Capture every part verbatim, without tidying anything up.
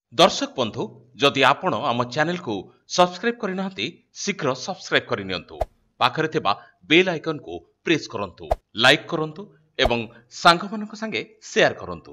दर्शक बंधु जदि आपण आम चैनल को सब्सक्राइब करना शीघ्र सब्सक्राइब करनी पाखरे थिबा बेल आइकन को प्रेस करंतु लाइक करंतु एवं सांग मानक संगे शेयर करंतु।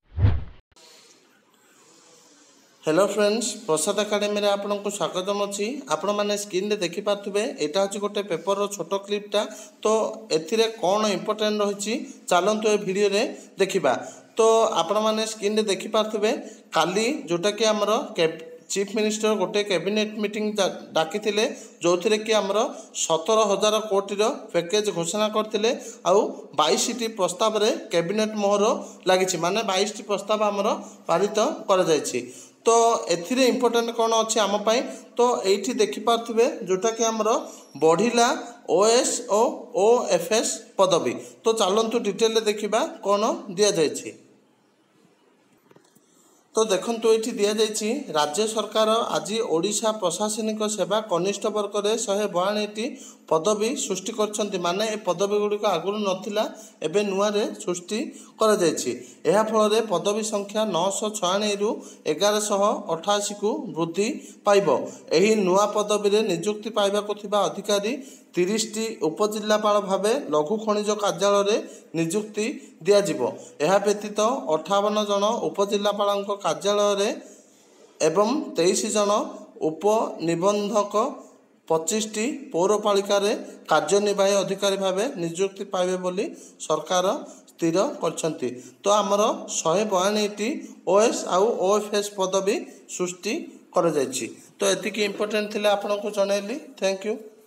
हेलो फ्रेंड्स, प्रसाद एकेडमी रे आपन को स्वागतम अछि। आपण माने स्क्रीन रे देखि पाथुबे एटा अछि गोटे पेपर रो छोटो क्लिपटा। तो एथिरे कोन इंपोर्टेंट रहिछि चलंतु ए वीडियो रे देखिबा। तो आपण माने स्क्रीन रे देखि पाथुबे काली जोटा कि हमरो चीफ मिनिस्टर गोटे कैबिनेट मीटिंग डाकी थिले जो थिरे कि हमरो सत्रह हजार कोटी रो पैकेज घोषणा करथिले आउ बाईस टी प्रस्ताव रे कैबिनेट मोहर लागिछि माने बाईस टी प्रस्ताव हमरो पारित कर जायछि। तो एथिरे इंपोर्टेंट कौन अच्छे आम पाई तो एठी देखि पार्थुबे जोटा कि हमरो बढ़िला ओएस ओ ओएफएस पदवी। तो चलंतु डिटेल रे देखिबा कौन दिया जायछि। तो देखंतु एठी दिया जायछि राज्य सरकार आज ओडिशा प्रशासनिक सेवा कनिष्ठ वर्ग रे एक सौ बयानवे टी पदवी सृष्टि करछन्ति माने ए पदवी गुडी को आगुरु नथिला एबे नुआ रे सृष्टि करा जायछि। एहा फल रे पदवी संख्या नौ सौ छियानवे रु ग्यारह सौ अठासी को वृद्धि पाइबो। एही नुआ पदवी रे नियुक्ति पाइबा को थिबा अधिकारी तीस टी उपजिल्लापाल भावे लघु खनिज कार्यालय रे नियुक्ति दिया जिवो। एहा व्यतीत अट्ठावन जन उपजिल्लापाल कार्यालय रे एवं तेईस जन उप निबंधक पच्चीस टी पौरपालिका रे कार्यनिर्वाही अधिकारी भावे नियुक्ति पाइबे बोली सरकार स्थिर करछन्ति। तो आमर एक सौ बयानवे टी ओएस आउ ओएफएस पदवी सृष्टि कर जायछि। तो एतिकी इंपोर्टेंट थिले आपन को जणैली। Thank you.